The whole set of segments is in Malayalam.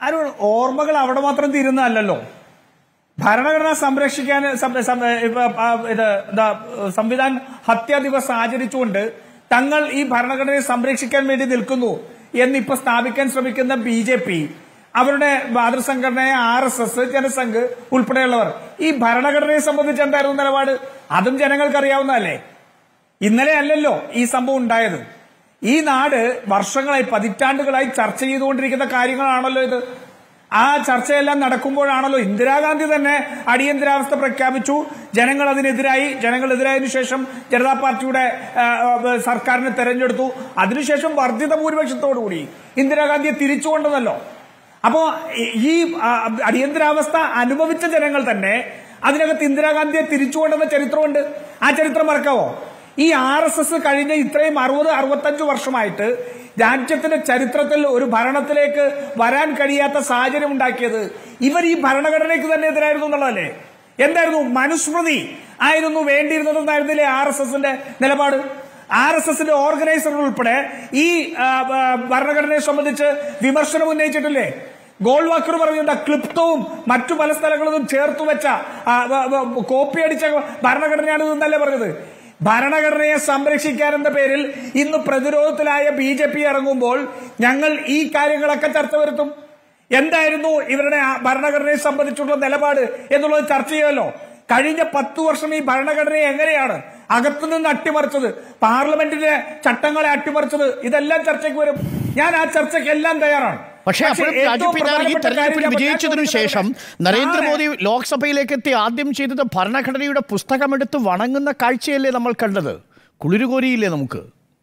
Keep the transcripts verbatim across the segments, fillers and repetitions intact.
അരുൺ, ഓർമ്മകൾ അവിടെ മാത്രം തീരുന്നതല്ലോ. ഭരണഘടന സംരക്ഷിക്കാൻ ഇത് സംവിധാൻ ഹത്യാ ദിവസം ആചരിച്ചുകൊണ്ട് തങ്ങൾ ഈ ഭരണഘടനയെ സംരക്ഷിക്കാൻ വേണ്ടി നിൽക്കുന്നു എന്നിപ്പോ സ്ഥാപിക്കാൻ ശ്രമിക്കുന്ന ബി ജെ പി, അവരുടെ മാതൃസംഘടനയായ ആർ എസ് എസ്, ജനസംഘ് ഉൾപ്പെടെയുള്ളവർ ഈ ഭരണഘടനയെ സംബന്ധിച്ച് എന്തായിരുന്നു നിലപാട്? അതും ജനങ്ങൾക്ക് അറിയാവുന്നതല്ലേ. ഇന്നലെ അല്ലല്ലോ ഈ സംഭവം ഉണ്ടായത്. ഈ നാട് വർഷങ്ങളായി, പതിറ്റാണ്ടുകളായി ചർച്ച ചെയ്തുകൊണ്ടിരിക്കുന്ന കാര്യങ്ങളാണല്ലോ ഇത്. ആ ചർച്ചയെല്ലാം നടക്കുമ്പോഴാണല്ലോ ഇന്ദിരാഗാന്ധി തന്നെ അടിയന്തരാവസ്ഥ പ്രഖ്യാപിച്ചു. ജനങ്ങൾ അതിനെതിരായി. ജനങ്ങൾ എതിരായതിനു ശേഷം ജനതാ പാർട്ടിയുടെ സർക്കാരിനെ തെരഞ്ഞെടുത്തു. അതിനുശേഷം വർദ്ധിത ഭൂരിപക്ഷത്തോടുകൂടി ഇന്ദിരാഗാന്ധിയെ തിരിച്ചുകൊണ്ടതല്ലോ. അപ്പോ ഈ അടിയന്തരാവസ്ഥ അനുഭവിച്ച ജനങ്ങൾ തന്നെ അതിനകത്ത് ഇന്ദിരാഗാന്ധിയെ തിരിച്ചുകൊണ്ടെന്ന ചരിത്രമുണ്ട്. ആ ചരിത്രം മറക്കാവോ? ഈ ആർ എസ് എസ് കഴിഞ്ഞ ഇത്രയും അറുപത് അറുപത്തഞ്ചു വർഷമായിട്ട് രാജ്യത്തിന്റെ ചരിത്രത്തിൽ ഒരു ഭരണത്തിലേക്ക് വരാൻ കഴിയാത്ത സാഹചര്യം ഉണ്ടാക്കിയത് ഇവർ ഈ ഭരണഘടനയ്ക്ക് തന്നെ എതിരായിരുന്നു എന്നുള്ളതല്ലേ. എന്തായിരുന്നു? മനുസ്മൃതി ആയിരുന്നു വേണ്ടിയിരുന്നതെന്നായിരുന്നില്ലേ ആർ എസ് എസിന്റെ നിലപാട്? ആർ എസ് എസിന്റെ ഓർഗനൈസർ ഉൾപ്പെടെ ഈ ഭരണഘടനയെ സംബന്ധിച്ച് വിമർശനം ഉന്നയിച്ചിട്ടില്ലേ? ഗോൾവാക്കർ പറഞ്ഞിട്ടുണ്ട് ക്ലിപ്തവും മറ്റു പല സ്ഥലങ്ങളിലും ചേർത്തു വെച്ച കോപ്പി അടിച്ച ഭരണഘടനയാണ് ഇതെന്നല്ലേ പറഞ്ഞത്. ഭരണഘടനയെ സംരക്ഷിക്കാനെന്ന പേരിൽ ഇന്ന് പ്രതിരോധത്തിലായ ബി ജെ പി ഇറങ്ങുമ്പോൾ ഞങ്ങൾ ഈ കാര്യങ്ങളൊക്കെ ചർച്ച വരുത്തും. എന്തായിരുന്നു ഇവരുടെ ഭരണഘടനയെ സംബന്ധിച്ചുള്ള നിലപാട് എന്നുള്ളത് ചർച്ച ചെയ്യുമല്ലോ. കഴിഞ്ഞ പത്തു വർഷം ഈ ഭരണഘടനയെ എങ്ങനെയാണ് അകത്തുനിന്ന് അട്ടിമറിച്ചത്, പാർലമെന്റിലെ ചട്ടങ്ങളെ അട്ടിമറിച്ചത്, ഇതെല്ലാം ചർച്ചയ്ക്ക് വരും. ഞാൻ ആ ചർച്ചയ്ക്ക് എല്ലാം തയ്യാറാണ്. പക്ഷേ അപ്പോഴും ഈ തെരഞ്ഞെടുപ്പിൽ വിജയിച്ചതിനു ശേഷം നരേന്ദ്രമോദി ലോക്സഭയിലേക്ക് എത്തി ആദ്യം ചെയ്തത് ഭരണഘടനയുടെ പുസ്തകമെടുത്ത് വണങ്ങുന്ന കാഴ്ചയല്ലേ നമ്മൾ കണ്ടത്? കുളിരുകോരിയില്ലേ നമുക്ക്?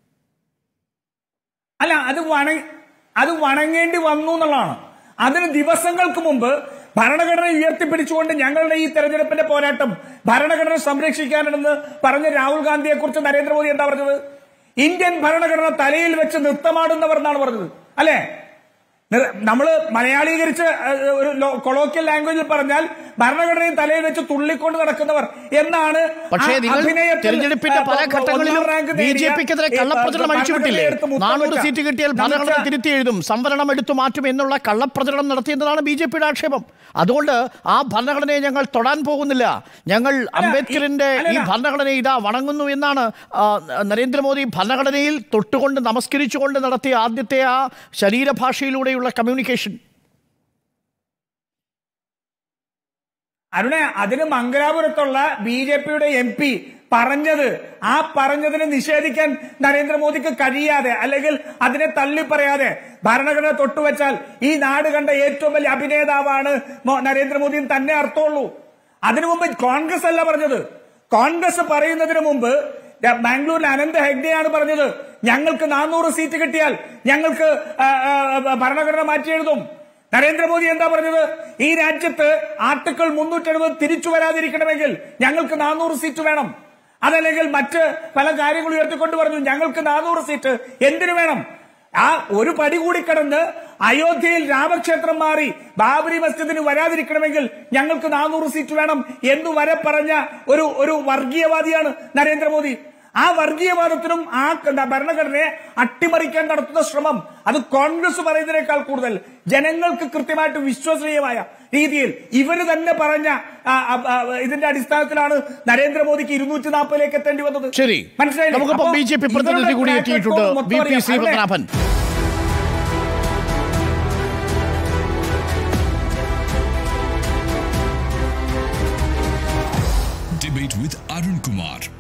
അല്ല, അത് വണ അത് വണങ്ങേണ്ടി വന്നു എന്നുള്ളതാണ്. അതിന് ദിവസങ്ങൾക്ക് മുമ്പ് ഭരണഘടന ഉയർത്തിപ്പിടിച്ചുകൊണ്ട് ഞങ്ങളുടെ ഈ തെരഞ്ഞെടുപ്പിന്റെ പോരാട്ടം ഭരണഘടന സംരക്ഷിക്കാനെന്ന് പറഞ്ഞ രാഹുൽ ഗാന്ധിയെ കുറിച്ച് നരേന്ദ്രമോദി എന്താ പറഞ്ഞത്? ഇന്ത്യൻ ഭരണഘടന തലയിൽ വെച്ച് നൃത്തമാടുന്നവർ എന്നാണ് പറഞ്ഞത്, അല്ലെ? നമ്മള് മലയാളീകരിച്ച് ഒരു കൊളോക്കിയൽ ലാംഗ്വേജിൽ പറഞ്ഞാൽ ഭരണഘടനയും തലയിൽ വെച്ച് തുള്ളിക്കൊണ്ട് നടക്കുന്നവർ എന്നാണ്. പക്ഷേ തെരഞ്ഞെടുപ്പിന്റെ പല ഘട്ടങ്ങളിലും ബി ജെ പിക്കെതിരെ കള്ളപ്രചരണം അഴിച്ചുവിട്ടില്ലേ? നാനൂറ് സീറ്റ് കിട്ടിയാൽ ഭരണഘടന തിരുത്തി എഴുതും, സംവരണം എടുത്തു മാറ്റും എന്നുള്ള കള്ളപ്രചരണം നടത്തിയെന്നതാണ് ബി ജെ പിയുടെ ആക്ഷേപം. അതുകൊണ്ട് ആ ഭരണഘടനയെ ഞങ്ങൾ തൊടാൻ പോകുന്നില്ല, ഞങ്ങൾ അംബേദ്കറിന്റെ ഈ ഭരണഘടനയെ ഇതാ വണങ്ങുന്നു എന്നാണ് നരേന്ദ്രമോദി ഭരണഘടനയിൽ തൊട്ടുകൊണ്ട് നമസ്കരിച്ചുകൊണ്ട് നടത്തിയ ആദ്യത്തെ ആ ശരീരഭാഷയിലൂടെ കമ്മ്യൂണിക്കേഷൻ. അരുണെ, അതിന് മംഗലാപുരത്തുള്ള ബി ജെ പിയുടെ എം പി പറഞ്ഞത്, ആ പറഞ്ഞതിനെ നിഷേധിക്കാൻ നരേന്ദ്രമോദിക്ക് കഴിയാതെ അല്ലെങ്കിൽ അതിനെ തള്ളിപ്പറയാതെ ഭരണഘടന തൊട്ടുവെച്ചാൽ ഈ നാട് കണ്ട ഏറ്റവും വലിയ അഭിനേതാവാണ് നരേന്ദ്രമോദി തന്നെ അർത്ഥമുള്ളൂ. അതിനു മുമ്പ് കോൺഗ്രസ് അല്ല പറഞ്ഞത്. കോൺഗ്രസ് പറയുന്നതിന് മുമ്പ് ബാംഗ്ലൂരിൽ അനന്ത് ഹെഗ്ഡെയാണ് പറഞ്ഞത് ഞങ്ങൾക്ക് നാനൂറ് സീറ്റ് കിട്ടിയാൽ ഞങ്ങൾക്ക് ഭരണഘടന മാറ്റി എഴുതും. നരേന്ദ്രമോദി എന്താ പറഞ്ഞത്? ഈ രാജ്യത്ത് ആർട്ടിക്കിൾ മുന്നൂറ്റി എഴുപത് തിരിച്ചു വരാതിരിക്കണമെങ്കിൽ ഞങ്ങൾക്ക് നാനൂറ് സീറ്റ് വേണം. അതല്ലെങ്കിൽ മറ്റ് പല കാര്യങ്ങൾ ഉയർത്തിക്കൊണ്ട് പറഞ്ഞു ഞങ്ങൾക്ക് നാനൂറ് സീറ്റ് എന്തിനു വേണം? ആ ഒരു പടി കൂടി കടന്ന് അയോധ്യയിൽ രാമക്ഷേത്രം മാറി ബാബരി മസ്ജിദിന് വരാതിരിക്കണമെങ്കിൽ ഞങ്ങൾക്ക് നാനൂറ് സീറ്റ് വേണം എന്ന് വരെ പറഞ്ഞ ഒരു ഒരു വർഗീയവാദിയാണ് നരേന്ദ്രമോദി. ആ വർഗീയവാദത്തിനും ആ ഭരണഘടനയെ അട്ടിമറിക്കാൻ നടത്തുന്ന ശ്രമം അത് കോൺഗ്രസ് പറയുന്നതിനേക്കാൾ കൂടുതൽ ജനങ്ങൾക്ക് കൃത്യമായിട്ട് വിശ്വസനീയമായ രീതിയിൽ ഇവര് തന്നെ പറഞ്ഞ ഇതിന്റെ അടിസ്ഥാനത്തിലാണ് നരേന്ദ്രമോദിക്ക് ഇരുന്നൂറ്റി നാൽപ്പതിലേക്ക് എത്തേണ്ടി വന്നത്. ശരി, മനസ്സിലായി. ബി ജെ പി പ്രതിനിധി കൂടി എത്തിയിട്ടുണ്ട്, V P C Padmanabhan. Debate with Arun Kumar.